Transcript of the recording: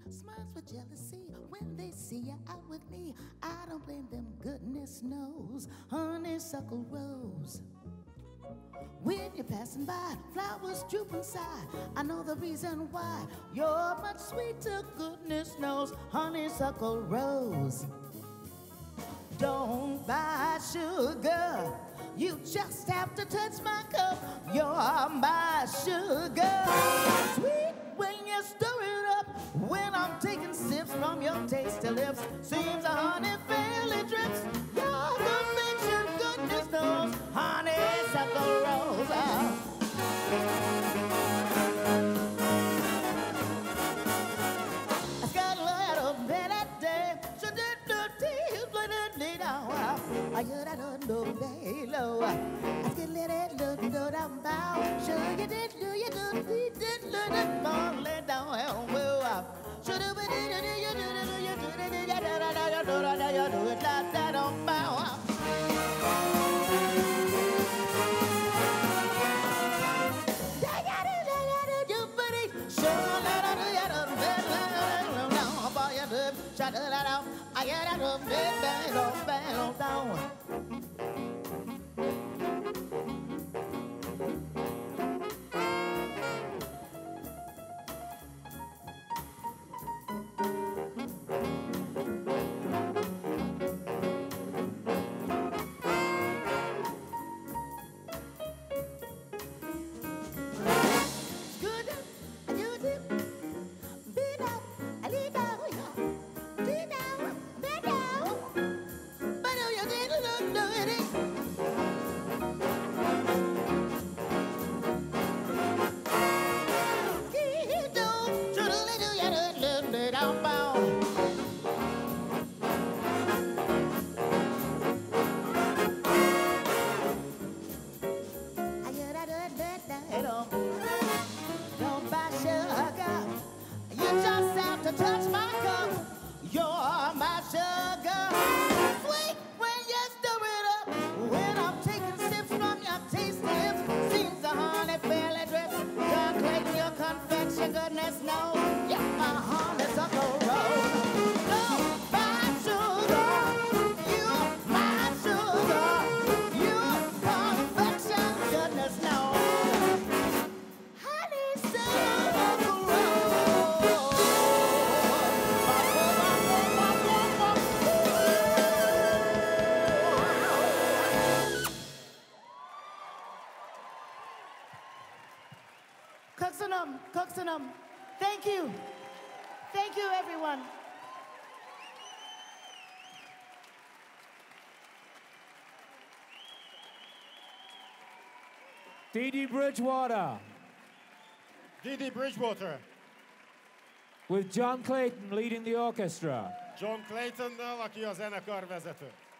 smiles with jealousy when they see you out with me. I don't blame them, goodness knows. Honeysuckle rose. When you're passing by, flowers droop inside. I know the reason why. You're much sweeter, goodness knows. Honeysuckle rose. Don't buy sugar, you just have to touch my cup. You're my sugar. Sweet when you stir it up. When I'm taking sips from your tasty lips, seems the honey fairly drips. Your conviction, goodness knows. Honeysuckle rose. I got a little bit of day. I heard I don't know lay low. I get let it look down bow. Sure you did, do you did learn it more lay down well. Should have been you do it like that on bow. I get out of bed, bang on down. Don't buy sugar, you just have to touch my cup. You're my sugar. Sweet when you stir it up. When I'm taking sips from your tasty lips, seems the honey fairly drips. Calculating your confection, goodness knows. Yeah, my honeysuckle rose. Don't buy sugar, you my sugar. You confection, goodness knows. Coxenum. Thank you. Thank you, everyone. Dee Dee Bridgewater. Dee Dee Bridgewater. With John Clayton leading the orchestra. John Claytonnal, aki a zenekarvezető.